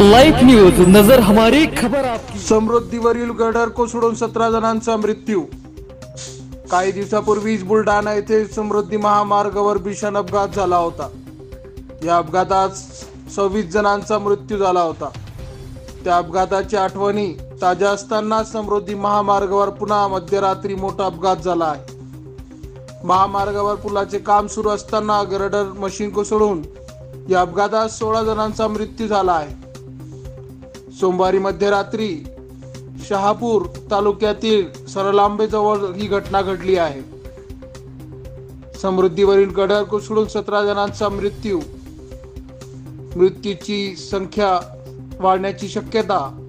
Live news नजर हमारी खबर आपकी। समृद्धीवरील गडर कोसळून 17 जणांचा मृत्यू। काही दिवसापूर्वीच बुलढाणा येथे समृद्धी महामार्गावर भीषण अपघात झाला होता। या अपघातात 26 जणांचा मृत्यू झाला होता। त्या अपघाताची आठवणी ताज्या असताना समृद्धी महामार्गावर पुन्हा मध्यरात्री मोठा अपघात झाला आहे। महामार्गावर पुलाचे काम सुरू असताना गर्डर मशीन कोसळून या अपघातात 16 जणांचा मृत्यू झाला आहे। सोमवारी मध्यरात्री शहापूर तालुक्यातील सरलांबेजवळ ही घटना घडली आहे। समृद्धीवरील गडर कोसळून 17 जणांचा मृत्यूची संख्या वाढण्याची शक्यता